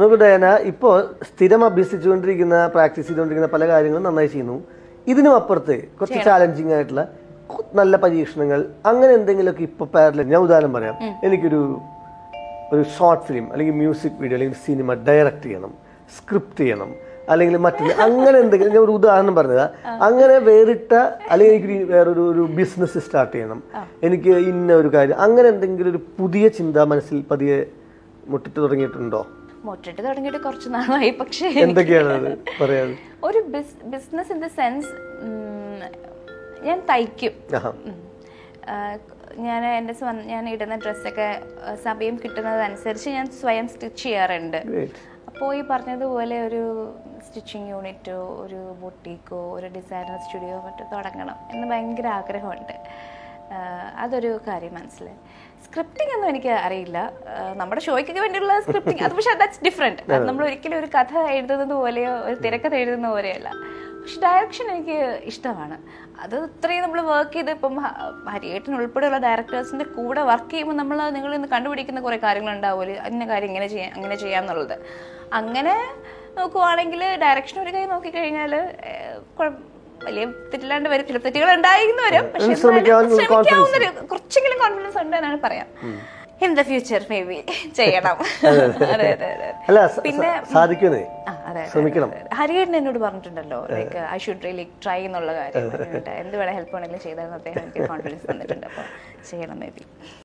നമുക്ക് ഡയന ഇപ്പോൾ സ്ഥിരം അഭ്യസിച്ചുകൊണ്ടിരിക്കുന്ന പ്രാക്ടീസ് ചെയ്തുകൊണ്ടിരിക്കുന്ന പല കാര്യങ്ങളും നന്നായി ചെയ്യുന്നു. ഇതിനും അപ്പുറത്ത് കുറച്ച് ചാലഞ്ചിങ് ആയിട്ടുള്ള നല്ല പരീക്ഷണങ്ങൾ അങ്ങനെ എന്തെങ്കിലുമൊക്കെ ഇപ്പൊ പാരലൽ, ഞാൻ ഉദാഹരണം പറയാം, എനിക്കൊരു ഷോർട്ട് ഫിലിം അല്ലെങ്കിൽ മ്യൂസിക് വീഡിയോ അല്ലെങ്കിൽ സിനിമ ഡയറക്റ്റ് ചെയ്യണം, സ്ക്രിപ്റ്റ് ചെയ്യണം, അല്ലെങ്കിൽ മറ്റൊരു അങ്ങനെ എന്തെങ്കിലും, ഞാൻ ഒരു ഉദാഹരണം പറഞ്ഞതാ, അങ്ങനെ വേറിട്ട അല്ലെങ്കിൽ എനിക്ക് വേറൊരു ബിസിനസ് സ്റ്റാർട്ട് ചെയ്യണം, എനിക്ക് ഇന്ന ഒരു കാര്യം, അങ്ങനെ എന്തെങ്കിലും ഒരു പുതിയ ചിന്ത മനസ്സിൽ പതിയെ മുട്ടിട്ട് തുടങ്ങിയിട്ടുണ്ടോ? മുട്ടിട്ട് തുടങ്ങിയിട്ട് കുറച്ച് നാളായി. പക്ഷേ എന്തൊക്കെയാണ് പറയാത്? ഒരു ബിസിനസ് ഇൻ ദ സെൻസ്, ഞാൻ തയ്ക്കും. ഞാൻ ഇടുന്ന ഡ്രസ്സൊക്കെ സമയം കിട്ടുന്നതനുസരിച്ച് ഞാൻ സ്വയം സ്റ്റിച്ച് ചെയ്യാറുണ്ട്. അപ്പോൾ ഈ പറഞ്ഞതുപോലെ ഒരു സ്റ്റിച്ചിങ് യൂണിറ്റോ ഒരു ബൊട്ടീക്കോ ഒരു ഡിസൈനർ സ്റ്റുഡിയോ മറ്റോ തുടങ്ങണം എന്ന് ഭയങ്കര ആഗ്രഹമുണ്ട്. അതൊരു കാര്യം മനസ്സിലായി. സ്ക്രിപ്റ്റിംഗ് ഒന്നും എനിക്ക് അറിയില്ല. നമ്മുടെ ഷോയ്ക്കൊക്കെ വേണ്ടിയുള്ള സ്ക്രിപ്റ്റിംഗ് അത്, പക്ഷേ ദാറ്റ്സ് ഡിഫറെൻറ്റ്. അത് നമ്മൾ ഒരിക്കലും ഒരു കഥ എഴുതുന്നത് പോലെയോ ഒരു തിരക്കഥ എഴുതുന്ന പോലെയല്ല. പക്ഷെ ഡയറക്ഷൻ എനിക്ക് ഇഷ്ടമാണ്. അത് ഇത്രയും നമ്മൾ വർക്ക് ചെയ്ത് ഇപ്പം ഹരിയേട്ടൻ ഉൾപ്പെടെയുള്ള ഡയറക്ടേഴ്സിൻ്റെ കൂടെ വർക്ക് ചെയ്യുമ്പോൾ നിങ്ങൾ ഇന്ന് കണ്ടുപിടിക്കുന്ന കുറേ കാര്യങ്ങളുണ്ടാവുമല്ലോ, ഇന്ന കാര്യം ഇങ്ങനെ ചെയ്യാം അങ്ങനെ ചെയ്യാം എന്നുള്ളത്. അങ്ങനെ നോക്കുവാണെങ്കിൽ ഡയറക്ഷൻ ഒരു കൈ നോക്കിക്കഴിഞ്ഞാൽ വലിയ തെറ്റില്ലാണ്ട് വരും, ചില തെറ്റുകൾ ഉണ്ടായിരുന്നു വരും. പക്ഷെ ശ്രമിക്കാവുന്ന കുറച്ചെങ്കിലും കോൺഫിഡൻസ് ഉണ്ട് എന്നാണ് പറയാം. In the future maybe ചെയ്യണം. പിന്നെ ഹരിയേട്ടൻ എന്നോട് പറഞ്ഞിട്ടുണ്ടല്ലോ, like I should really try എന്നുള്ള കാര്യം. എന്ത് വേണം ഹെൽപ്പ് വേണമെങ്കിലും ചെയ്താൽ അദ്ദേഹം എനിക്ക് കോൺഫിഡൻസ് തന്നിട്ടുണ്ട്. അപ്പോൾ ചെയ്യണം മേ ബി.